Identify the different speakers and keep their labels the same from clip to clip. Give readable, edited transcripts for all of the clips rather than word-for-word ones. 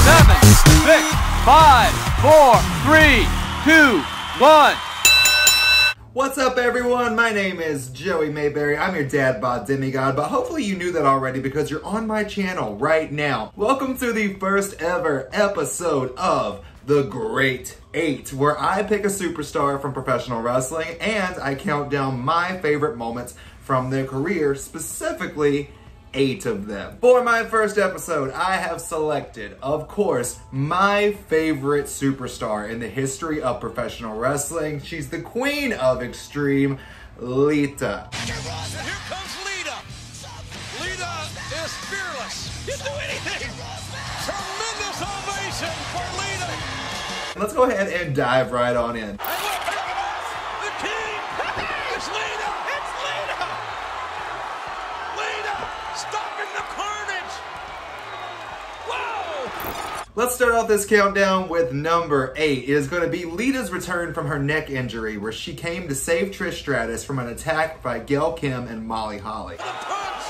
Speaker 1: 7, 6, 5, 4, 3, 2, 1.
Speaker 2: What's up, everyone? My name is Joey Mayberry. I'm your dad bod demigod, but hopefully you knew that already because you're on my channel right now. Welcome to the first ever episode of The Great 8, where I pick a superstar from professional wrestling and I count down my favorite moments from their career, specifically 8 of them. For my first episode, I have selected, of course, my favorite superstar in the history of professional wrestling. She's the queen of extreme, Lita.
Speaker 3: Here comes Lita. Lita is fearless. She'll do anything. Tremendous ovation for Lita.
Speaker 2: Let's go ahead and dive right on in.
Speaker 3: And look, the king. It's Lita. It's Lita. Lita stopping the carnage. Whoa.
Speaker 2: Let's start off this countdown with number 8. It is going to be Lita's return from her neck injury, where she came to save Trish Stratus from an attack by Gail Kim and Molly Holly.
Speaker 3: The punch.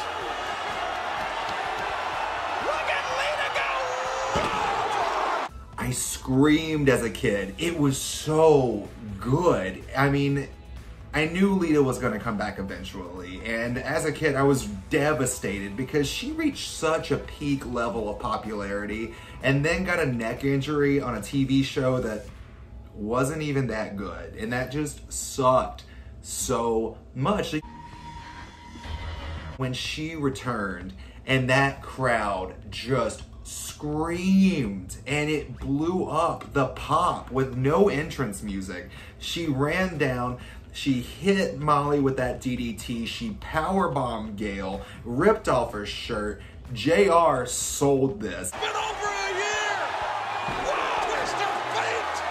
Speaker 3: Look at Lita go.
Speaker 2: I screamed as a kid. It was so good. I mean, I knew Lita was going to come back eventually, and as a kid I was devastated because she reached such a peak level of popularity and then got a neck injury on a TV show that wasn't even that good, and that just sucked so much. When she returned and that crowd just screamed and it blew up the pop with no entrance music. She ran down, she hit Molly with that DDT, she powerbombed Gail, ripped off her shirt. JR sold this.
Speaker 3: Been over a year. What twist of fate.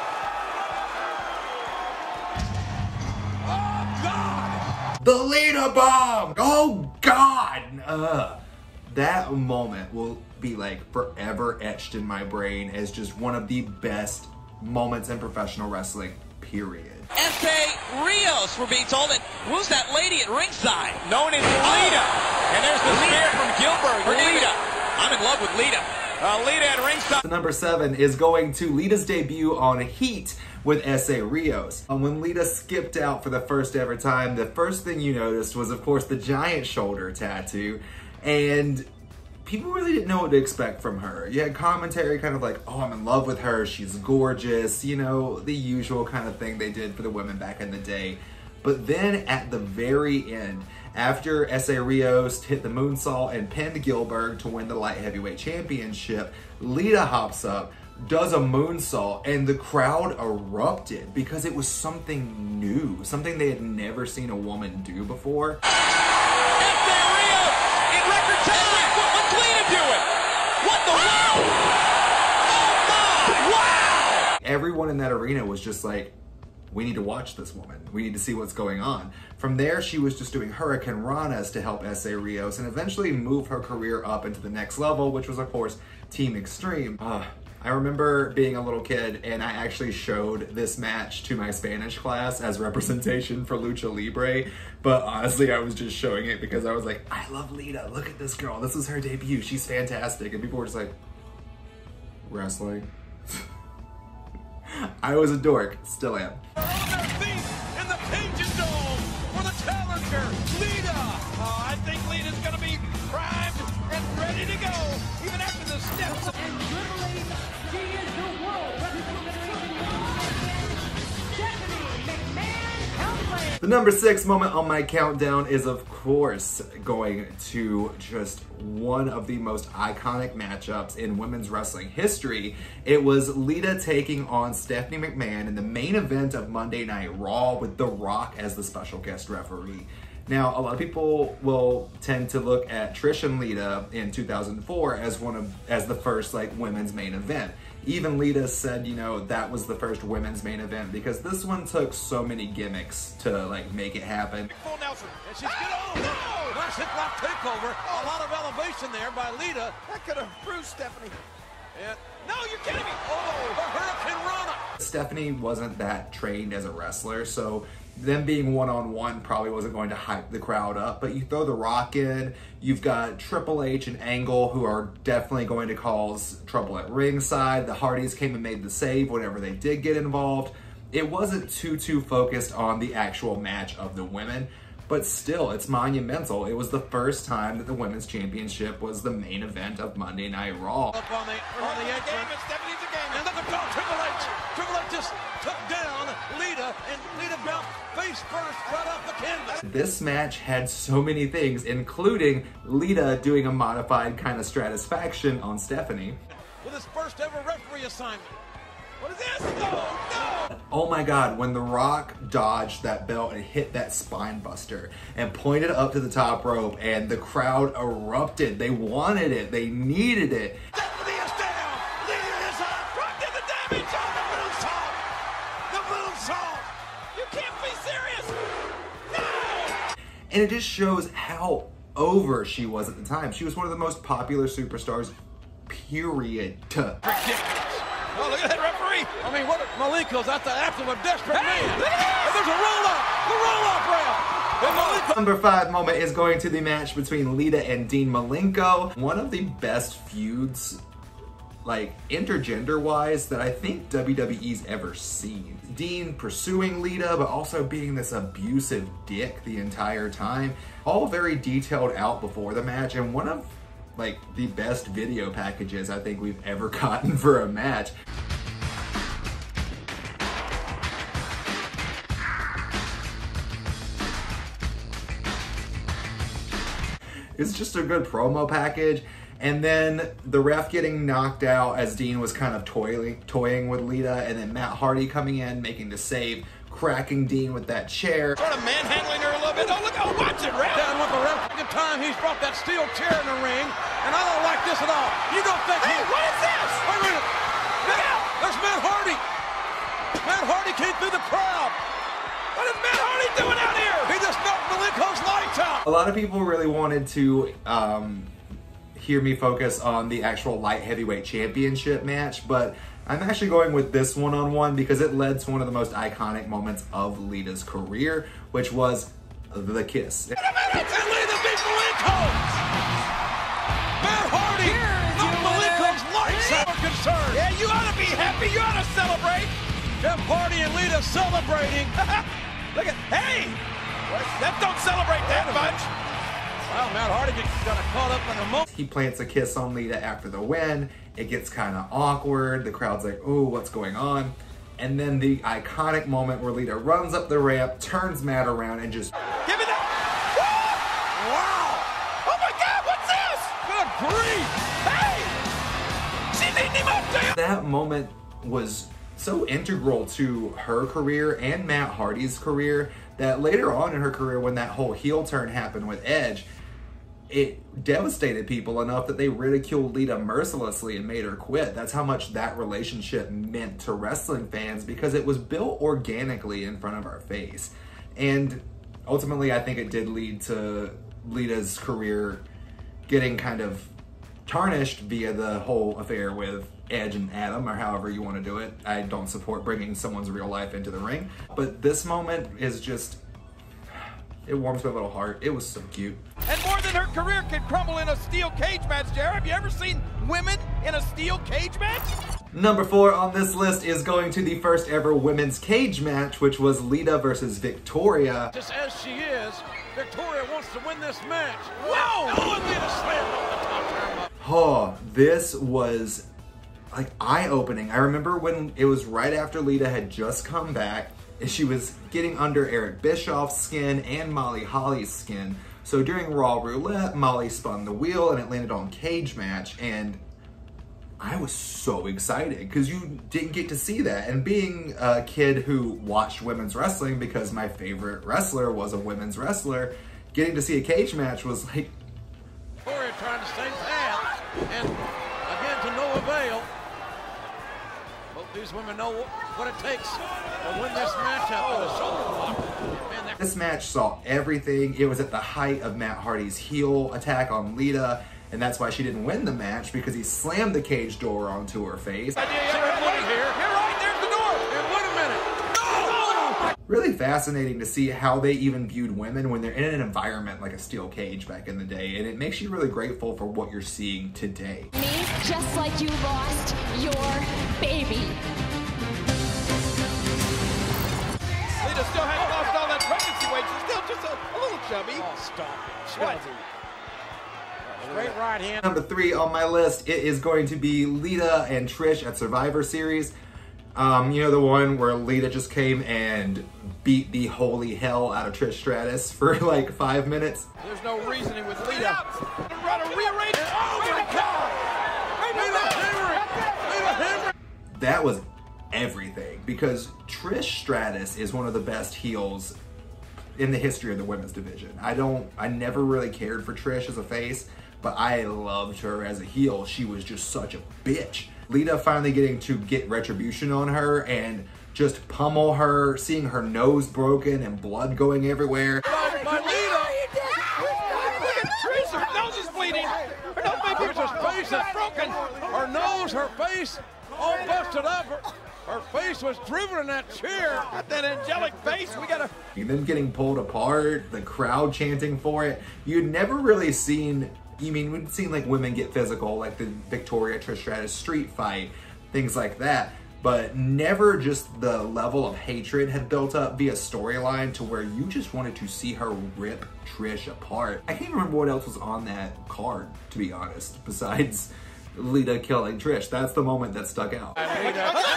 Speaker 3: Oh God.
Speaker 2: The Lita bomb! Oh God! That moment will be like forever etched in my brain as just one of the best moments in professional wrestling, period.
Speaker 4: F.A. Rios, we're being told, that who's that lady at ringside?
Speaker 3: Known as Lita. And there's the spear from Gilbert.
Speaker 4: Lita. I'm in love with Lita.
Speaker 3: Lita at ringside.
Speaker 2: Number 7 is going to Lita's debut on Heat with S.A. Rios. When Lita skipped out for the first ever time, the first thing you noticed was, of course, the giant shoulder tattoo. And people really didn't know what to expect from her. You had commentary kind of like, oh, I'm in love with her, she's gorgeous, you know, the usual kind of thing they did for the women back in the day. But then at the very end, after S.A. Rios hit the moonsault and pinned Gilbert to win the light heavyweight championship, Lita hops up, does a moonsault, and the crowd erupted because it was something new, something they had never seen a woman do before. Everyone in that arena was just like, we need to watch this woman. We need to see what's going on. From there, she was just doing Hurricane Ranas to help S.A. Rios and eventually move her career up into the next level, which was, of course, Team Extreme. I remember being a little kid and I actually showed this match to my Spanish class as representation for Lucha Libre, but honestly, I was just showing it because I was like, I love Lita. Look at this girl. This is her debut. She's fantastic. And people were just like, wrestling? I was a dork, still am.
Speaker 3: On their feet in the Cajun Dome for the challenger, Lita. I think Lita's gonna be primed and ready to go, even after the steps.
Speaker 5: And literally, she is the world
Speaker 2: The number 6 moment on my countdown is, of course, going to just one of the most iconic matchups in women's wrestling history. It was Lita taking on Stephanie McMahon in the main event of Monday Night Raw with The Rock as the special guest referee. Now, a lot of people will tend to look at Trish and Lita in 2004 as the first like women's main event. Even Lita said, you know, that was the first women's main event because this one took so many gimmicks to like make it happen.
Speaker 3: Full Nelson, and she's good. Oh no! Nice hip lock takeover. A lot of elevation there by Lita. That could have bruised Stephanie. And, no, you're kidding me. Oh, the Hurricane Rana.
Speaker 2: Stephanie wasn't that trained as a wrestler, so them being one-on-one probably wasn't going to hype the crowd up. But you throw The Rock in, you've got Triple H and Angle, who are definitely going to cause trouble at ringside. The Hardys came and made the save whenever they did get involved. It wasn't too focused on the actual match of the women, but still, it's monumental. It was the first time that the Women's Championship was the main event of Monday Night Raw.
Speaker 3: Up on the edge. Stephanie's a game. And look at Triple H. Triple H just took down Lita, and Lita bounced face first right off the canvas.
Speaker 2: This match had so many things, including Lita doing a modified kind of stratisfaction on Stephanie.
Speaker 3: With his first ever referee assignment. What is this? No!
Speaker 2: Oh my God, when The Rock dodged that belt and hit that spine buster and pointed up to the top rope and the crowd erupted. They wanted it. They needed it.
Speaker 3: Stephanie is down! Lita is up! Rock did the damage! Oh, the moonsault! You can't be serious! No!
Speaker 2: And it just shows how over she was at the time. She was one of the most popular superstars, period.
Speaker 3: Ridiculous! Oh, look at that referee! I mean, what Malenko's at the absolute desperate man. And there's a roll-up! The roll-up ref! And Malenko.
Speaker 2: Number 5 moment is going to the match between Lita and Dean Malenko. One of the best feuds, like intergender-wise, that I think WWE's ever seen. Dean pursuing Lita, but also being this abusive dick the entire time. All very detailed out before the match, and one of like the best video packages I think we've ever gotten for a match. It's just a good promo package. And then the ref getting knocked out as Dean was kind of toying with Lita, and then Matt Hardy coming in, making the save, cracking Dean with that chair.
Speaker 3: Sort of manhandling her a little bit. Oh, look, oh, watch it, ref! Down with the ref. Second time he's brought that steel chair in the ring, and I don't like this at all. You don't think what is this? Wait a minute. There's Matt Hardy. Matt Hardy came through the crowd. What is Matt Hardy doing out here? He just knocked Malenko's lights out.
Speaker 2: A lot of people really wanted to hear me focus on the actual light heavyweight championship match, but I'm actually going with this one-on-one because it led to one of the most iconic moments of Lita's career, which was the kiss.
Speaker 3: Wait a minute! And Lita beat Malenko! Matt Hardy knocked Malenko's lights out of concern. Yeah, you ought to be happy. You ought to celebrate. Jeff Hardy and Lita celebrating. Look at, hey! That don't celebrate that much. Well, Matt Hardy got caught up in a moment.
Speaker 2: He plants a kiss on Lita after the win. It gets kind of awkward. The crowd's like, ooh, what's going on? And then the iconic moment where Lita runs up the ramp, turns Matt around, and just...
Speaker 3: Give me that! Wow! Oh my God, what's this? Good grief! Hey! She's eating him up there!
Speaker 2: That moment was so integral to her career and Matt Hardy's career that later on in her career, when that whole heel turn happened with Edge, it devastated people enough that they ridiculed Lita mercilessly and made her quit. That's how much that relationship meant to wrestling fans, because it was built organically in front of our face. And ultimately, I think it did lead to Lita's career getting kind of tarnished via the whole affair with Edge and Adam, or however you want to do it. I don't support bringing someone's real life into the ring, but this moment is just, it warms my little heart. It was so cute.
Speaker 3: And more than her career could crumble in a steel cage match, Jared. Have you ever seen women in a steel cage match?
Speaker 2: Number 4 on this list is going to the first ever women's cage match, which was Lita versus Victoria.
Speaker 3: Just as she is, Victoria wants to win this match. Whoa! Oh, and Lita slammed off the top turnbuckle.
Speaker 2: Oh, this was like eye-opening. I remember when it was right after Lita had just come back, and she was getting under Eric Bischoff's skin and Molly Holly's skin. So during Raw Roulette, Molly spun the wheel and it landed on Cage Match, and I was so excited because you didn't get to see that. And being a kid who watched women's wrestling because my favorite wrestler was a women's wrestler, getting to see a cage match was like...
Speaker 3: Victoria trying to stay path, and again to no avail. Both these women know what it takes to win this matchup with a shoulder block. Man,
Speaker 2: this match saw everything. It was at the height of Matt Hardy's heel attack on Lita, And that's why she didn't win the match, because he slammed the cage door onto her face.
Speaker 3: You're right, there's the door. And wait a minute. No!
Speaker 2: Really fascinating to see how they even viewed women when they're in an environment like a steel cage back in the day. And it makes you really grateful for what you're seeing today.
Speaker 6: Me, just like you lost your baby.
Speaker 3: Lita still hasn't lost all that pregnancy weight. She's still just a little chubby. Oh, stop. What? Straight right hand.
Speaker 2: Number 3 on my list, it is going to be Lita and Trish at Survivor Series. You know, the one where Lita just came and beat the holy hell out of Trish Stratus for like 5 minutes.
Speaker 3: There's no reasoning with Lita. Try to rearrange it. Oh my God! Lita Henry!
Speaker 2: That was everything, because Trish Stratus is one of the best heels in the history of the women's division. I never really cared for Trish as a face, but I loved her as a heel. She was just such a bitch. Lita finally getting to get retribution on her and just pummel her, seeing her nose broken and blood going everywhere.
Speaker 3: My Lita! Look at Trish, her nose is bleeding. Her nose, my Trish's face is broken. Her nose, her face, all busted up. Her face was driven in that chair. Got that angelic face. We gotta.
Speaker 2: And then getting pulled apart, the crowd chanting for it. You'd never really seen, we'd seen like women get physical, like the Victoria Trish Stratus street fight, things like that. But never just the level of hatred had built up via storyline to where you just wanted to see her rip Trish apart. I can't remember what else was on that card, to be honest, besides Lita killing Trish. That's the moment that stuck out.
Speaker 3: Oh my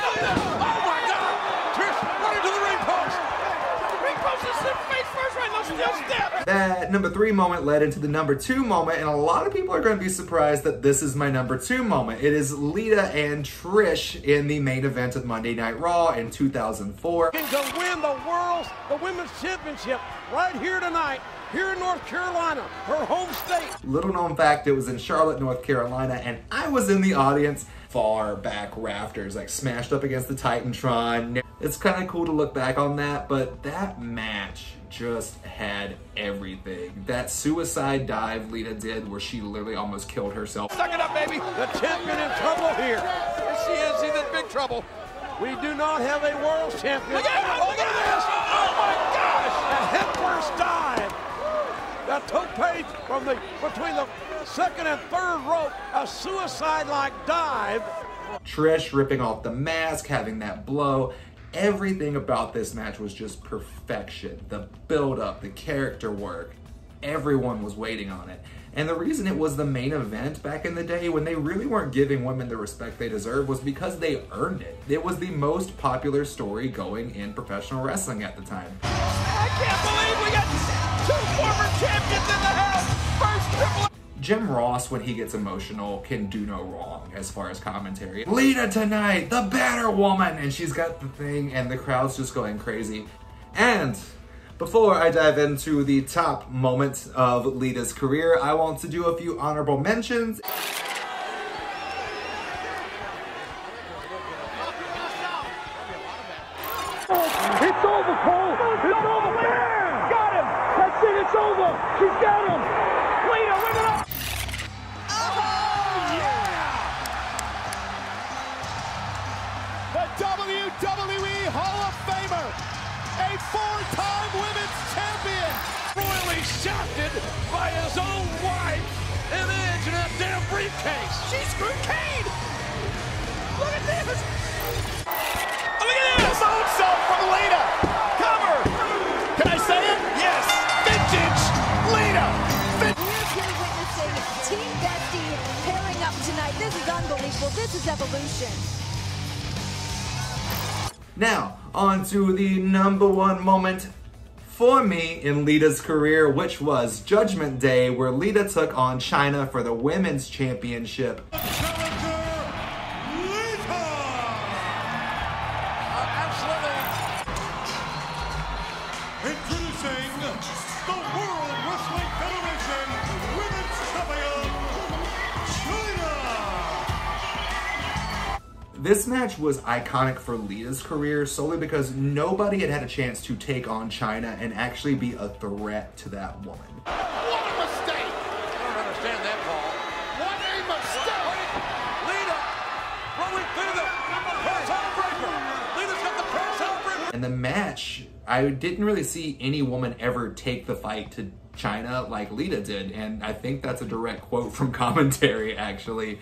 Speaker 3: God! Trish, run into the ring post! The ring post is face first, right? No, still step!
Speaker 2: That number 3 moment led into the number 2 moment, and a lot of people are going to be surprised that this is my number 2 moment. It is Lita and Trish in the main event of Monday Night Raw in 2004.
Speaker 3: To win the women's championship right here tonight. Here in North Carolina, her home state.
Speaker 2: Little known fact, it was in Charlotte, North Carolina, and I was in the audience, far back rafters, like smashed up against the Titantron. It's kind of cool to look back on that, but that match just had everything. That suicide dive Lita did where she literally almost killed herself.
Speaker 3: Suck it up, baby. The champion in trouble here. Here she is. She's in big trouble. We do not have a world champion. Look at this. Oh my gosh. A headfirst dive. That tope from between the second and third rope, a suicide-like dive.
Speaker 2: Trish ripping off the mask, having that blow. Everything about this match was just perfection. The build-up, the character work, everyone was waiting on it. And the reason it was the main event back in the day when they really weren't giving women the respect they deserve was because they earned it. It was the most popular story going in professional wrestling at the time.
Speaker 3: I can't believe we got 2 former champions in the house. First triple.
Speaker 2: Jim Ross, when he gets emotional, can do no wrong as far as commentary. Lita tonight, the better woman! And she's got the thing, and the crowd's just going crazy. And before I dive into the top moments of Lita's career, I want to do a few honorable mentions.
Speaker 5: It's over, Cole! It's over! Bam! Got him! That's it, it's over! She's got him! Lita, win it up! Oh, yeah! The WWE Hall of Famer, a 4-time women's champion!
Speaker 3: Royally shafted by his own wife and Edge in that damn briefcase. She screwed Kane! Look at this! Look at this!
Speaker 5: Moonsault from Lita! Cover! Can I say it? Yes! Vintage Lita!
Speaker 6: We're here witnessing Team Bestie pairing up tonight. This is unbelievable. This is evolution.
Speaker 2: Now, on to the number 1 moment for me in Lita's career, which was Judgment Day, where Lita took on Chyna for the Women's Championship.
Speaker 7: Introducing the World Wrestling Federation Women's Champion, Chyna!
Speaker 2: This match was iconic for Lita's career solely because nobody had had a chance to take on Chyna and actually be a threat to that woman.
Speaker 3: What a mistake! I don't understand that, Paul.
Speaker 2: In the match, I didn't really see any woman ever take the fight to China like Lita did, and I think that's a direct quote from commentary, actually.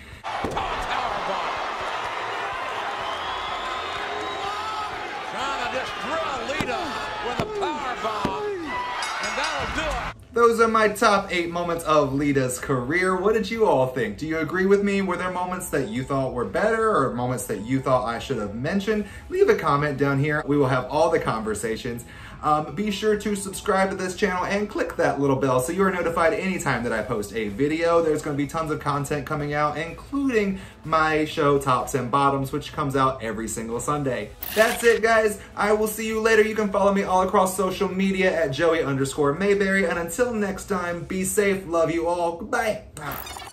Speaker 3: Trying to just drill Lita with a powerbomb, and that'll do it.
Speaker 2: Those are my top 8 moments of Lita's career. What did you all think? Do you agree with me? Were there moments that you thought were better or moments that you thought I should have mentioned? Leave a comment down here. We will have all the conversations. Be sure to subscribe to this channel and click that little bell so you are notified anytime that I post a video. There's going to be tons of content coming out, including my show Tops and Bottoms, which comes out every single Sunday. That's it, guys. I will see you later. You can follow me all across social media at Joey_Mayberry. And until next time, be safe. Love you all. Goodbye.